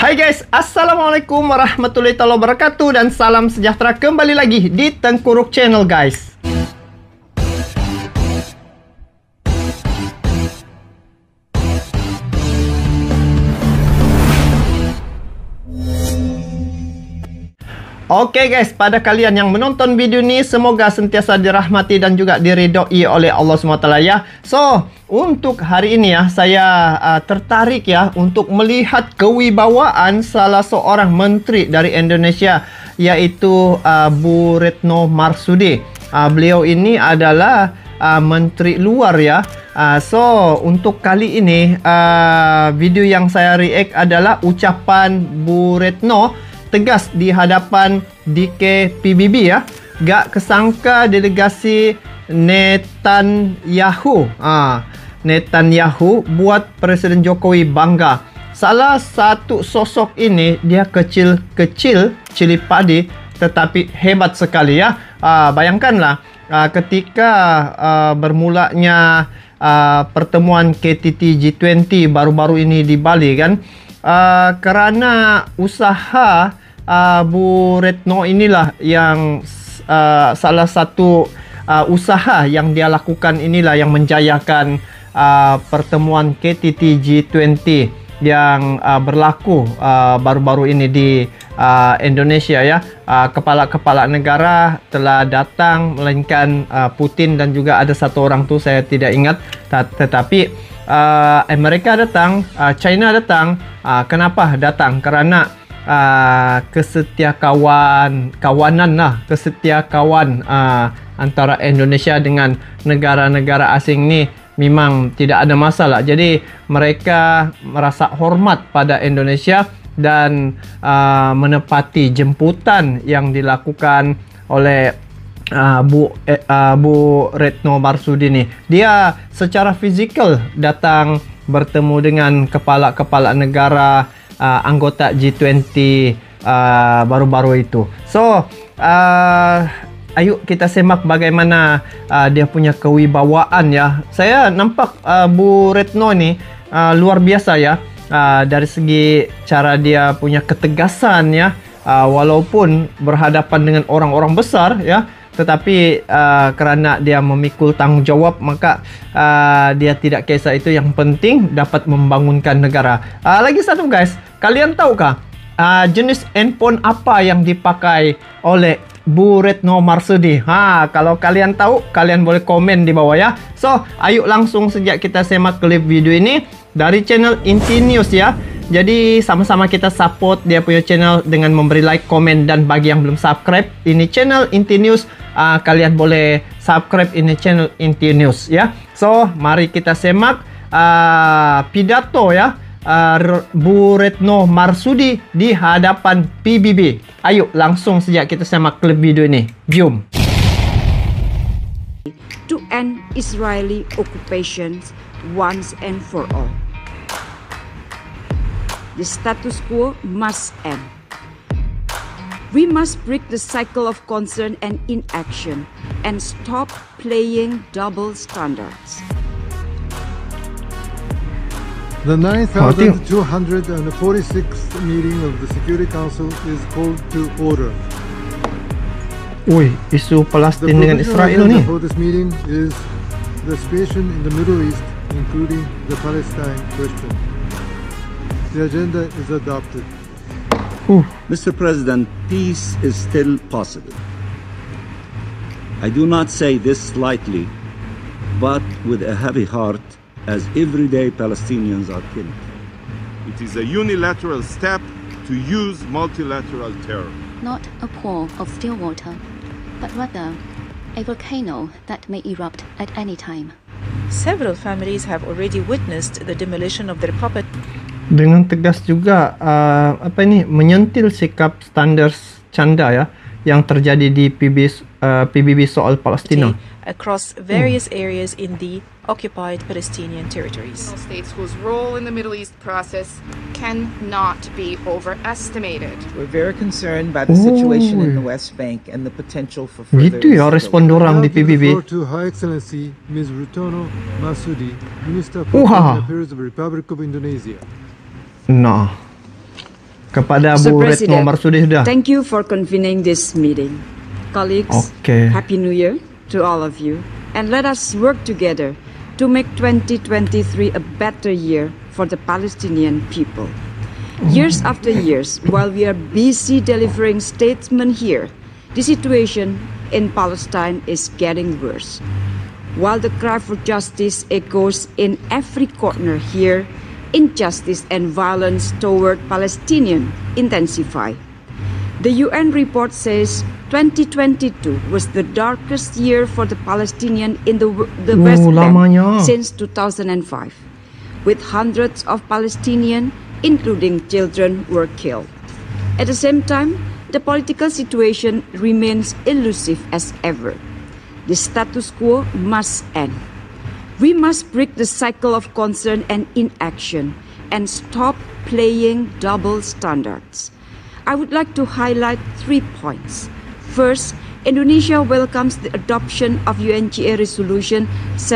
Hai guys, Assalamualaikum warahmatullahi wabarakatuh dan salam sejahtera kembali lagi di Tengkuruk Channel guys. Oke guys, pada kalian yang menonton video ini, semoga sentiasa dirahmati dan juga diridhoi oleh Allah SWT ya. So, untuk hari ini ya, saya tertarik ya untuk melihat kewibawaan salah seorang menteri dari Indonesia, yaitu Bu Retno Marsudi. Beliau ini adalah menteri luar ya. So, untuk kali ini video yang saya react adalah ucapan Bu Retno tegas di hadapan DKPBB ya. Gak kesangka delegasi Netanyahu buat Presiden Jokowi bangga. Salah satu sosok ini dia kecil-kecil, cili padi, tetapi hebat sekali ya. Bayangkanlah ketika bermulanya pertemuan KTT G20 baru-baru ini di Bali kan, kerana usaha Bu Retno inilah yang salah satu usaha yang dia lakukan inilah yang menjayakan pertemuan KTT G20 yang berlaku baru-baru ini di Indonesia ya. Kepala-kepala negara telah datang, melainkan Putin dan juga ada satu orang tu saya tidak ingat, tetapi Amerika datang, China datang. Kenapa datang? Karena kesetiakawan antara Indonesia dengan negara-negara asing ni memang tidak ada masalah. Jadi mereka merasa hormat pada Indonesia dan menepati jemputan yang dilakukan oleh Bu Retno Marsudi ni. Dia secara fizikal datang bertemu dengan kepala-kepala negara anggota G20 baru-baru itu. So, ayo kita semak bagaimana dia punya kewibawaan ya. Saya nampak Bu Retno ni luar biasa ya. Dari segi cara dia punya ketegasan ya. Walaupun berhadapan dengan orang-orang besar ya, tetapi kerana dia memikul tanggungjawab, maka dia tidak kisah itu. Yang penting dapat membangunkan negara. Lagi satu guys, kalian tahukah jenis handphone apa yang dipakai oleh Bu Retno Marsudi? Kalau kalian tahu, kalian boleh komen di bawah ya. So, ayo langsung sejak kita semak klip video ini dari channel Inti News ya. Jadi sama-sama kita support dia punya channel dengan memberi like, komen, dan bagi yang belum subscribe ini channel Inti News, kalian boleh subscribe ini channel Inti News ya. So, mari kita semak pidato ya Bu Retno Marsudi di hadapan PBB. Ayo langsung sejak kita semak klip video ini. Jom. To end Israeli occupation once and for all. The status quo must end. We must break the cycle of concern and inaction and stop playing double standards. The 9,246th meeting of the Security Council is called to order. Isu Palestin dengan Israel ni. For this meeting is the situation in the Middle East, including the Palestine question. The agenda is adopted. Mr. President, peace is still possible. I do not say this lightly, but with a heavy heart, as everyday Palestinians are killed. It is a unilateral step to use multilateral terror. Not a pool of still water, but rather a volcano that may erupt at any time. Several families have already witnessed the demolition of their property. Dengan tegas juga menyentil sikap standar canda ya yang terjadi di PBB soal Palestina across various areas in the occupied Palestinian territories. States whose role in the Middle East process cannot be overestimated. We're very concerned by the situation in the West Bank and the potential for further gitu ya respon orang di PBB. To Her Excellency Ms. Retno Marsudi, Minister for Foreign Affairs of the Republic of Indonesia. Nah, Kepada Mr. Bu Retno President, Marsudi sudah. thank you for convening this meeting. Colleagues, Okay. Happy New Year to all of you, and let us work together to make 2023 a better year for the Palestinian people. Years after years, while we are busy delivering statements here, the situation in Palestine is getting worse. While the cry for justice echoes in every corner here, injustice and violence toward Palestinians intensify. The UN report says 2022 was the darkest year for the Palestinians in the West lamanya. Bank since 2005, with hundreds of Palestinians, including children, were killed. At the same time, the political situation remains elusive as ever. The status quo must end. We must break the cycle of concern and inaction and stop playing double standards. I would like to highlight 3 points. First, Indonesia welcomes the adoption of UNGA Resolution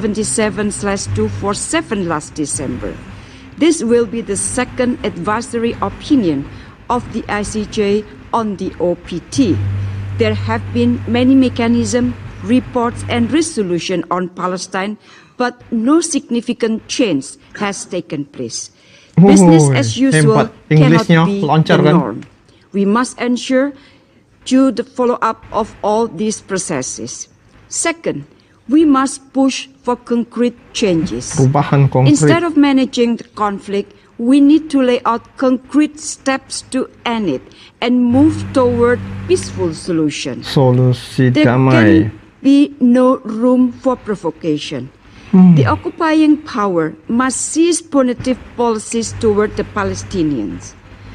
77/247 last December. This will be the second advisory opinion of the ICJ on the OPT. There have been many mechanisms, reports, and resolutions on Palestine, but no significant change has taken place. Business as usual cannot be the norm. We must ensure due the follow-up of all these processes. Second, we must push for concrete changes. Perubahan konkret. Instead of managing the conflict, we need to lay out concrete steps to end it and move toward peaceful solutions. Solusi There damai. can be no room for provocation. The occupying power must cease punitive policies toward the Palestinians.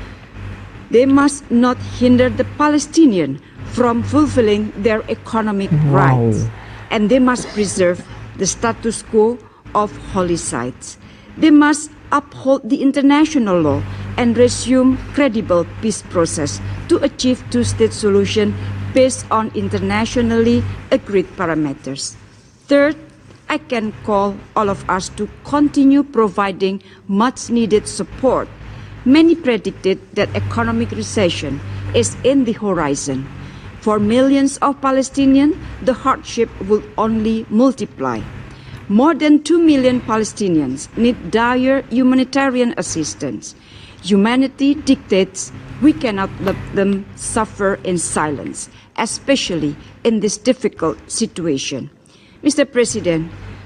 They must not hinder the Palestinians from fulfilling their economic rights, and they must preserve the status quo of holy sites. They must uphold the international law and resume credible peace process to achieve two-state solution based on internationally agreed parameters. Third, I can call all of us to continue providing much-needed support. Many predicted that economic recession is in the horizon. For millions of Palestinians, the hardship will only multiply. More than 2 million Palestinians need dire humanitarian assistance. Humanity dictates we cannot let them suffer in silence, especially in this difficult situation. Mr. President,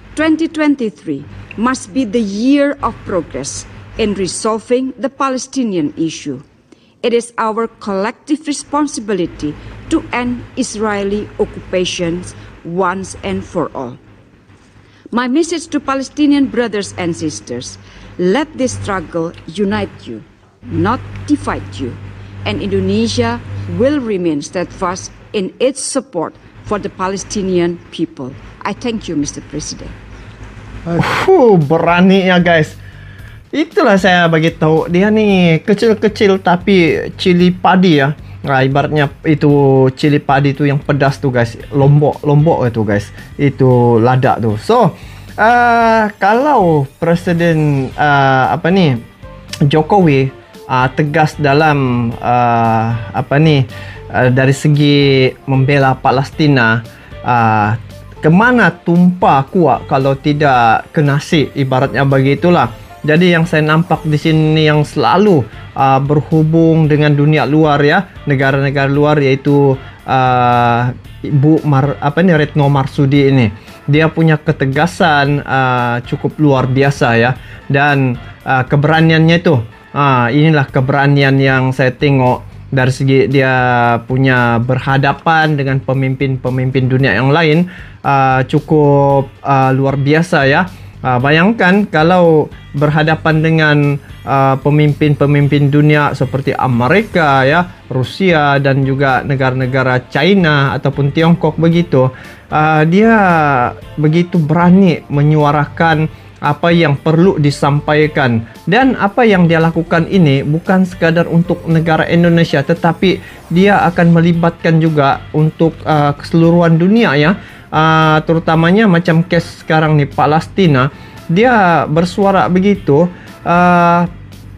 2023 must be the year of progress in resolving the Palestinian issue. It is our collective responsibility to end Israeli occupations once and for all. My message to Palestinian brothers and sisters, let this struggle unite you, not divide you, and Indonesia will remain steadfast in its support for the Palestinian people. I thank you, Mr. President. Berani ya guys. Itulah saya bagi tahu dia ni kecil-kecil tapi cili padi ya. Nah, ibaratnya itu cili padi tu yang pedas tu guys. Lombok itu guys. Itu lada tu. So, kalau Presiden Jokowi tegas dalam dari segi membela Palestina, kemana tumpah kuat kalau tidak ke nasi, ibaratnya begitulah. Jadi yang saya nampak di sini yang selalu berhubung dengan dunia luar ya, negara-negara luar, yaitu Retno Marsudi ini. Dia punya ketegasan cukup luar biasa ya, dan keberaniannya itu, inilah keberanian yang saya tengok dari segi dia punya berhadapan dengan pemimpin-pemimpin dunia yang lain, cukup luar biasa ya. Bayangkan kalau berhadapan dengan pemimpin-pemimpin dunia seperti Amerika ya, Rusia, dan juga negara-negara China ataupun Tiongkok begitu, dia begitu berani menyuarakan apa yang perlu disampaikan, dan apa yang dia lakukan ini bukan sekadar untuk negara Indonesia, tetapi dia akan melibatkan juga untuk keseluruhan dunia ya. Terutamanya macam kes sekarang nih Palestina, dia bersuara begitu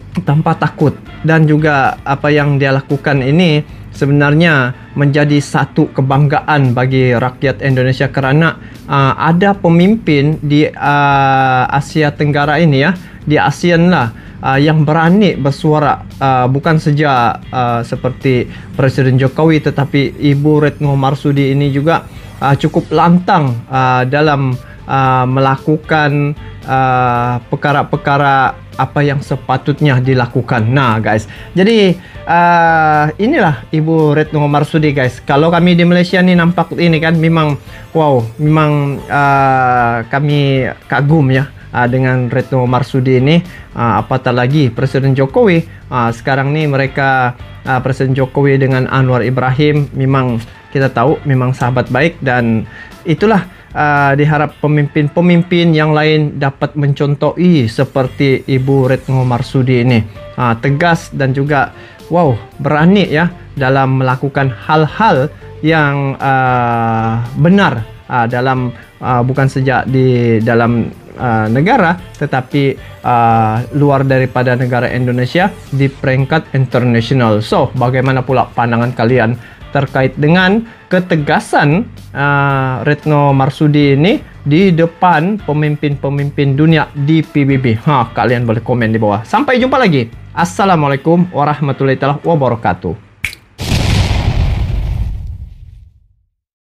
tanpa takut, dan juga apa yang dia lakukan ini sebenarnya menjadi satu kebanggaan bagi rakyat Indonesia kerana ada pemimpin di Asia Tenggara ini ya, di ASEAN lah, yang berani bersuara, bukan saja seperti Presiden Jokowi, tetapi Ibu Retno Marsudi ini juga cukup lantang dalam melakukan perkara-perkara apa yang sepatutnya dilakukan. Nah guys, jadi inilah Ibu Retno Marsudi guys. Kalau kami di Malaysia ni nampak ini kan, memang wow, memang kami kagum ya dengan Retno Marsudi ini. Apatah lagi Presiden Jokowi. Sekarang ni mereka, Presiden Jokowi dengan Anwar Ibrahim, memang kita tahu memang sahabat baik, dan itulah diharap pemimpin-pemimpin yang lain dapat mencontohi seperti Ibu Retno Marsudi ini. Tegas dan juga wow, berani ya dalam melakukan hal-hal yang benar dalam bukan saja di dalam negara, tetapi luar daripada negara Indonesia di peringkat internasional. So, bagaimana pula pandangan kalian terkait dengan ketegasan Retno Marsudi ini di depan pemimpin-pemimpin dunia di PBB? Kalian boleh komen di bawah. Sampai jumpa lagi. Assalamualaikum warahmatullahi wabarakatuh.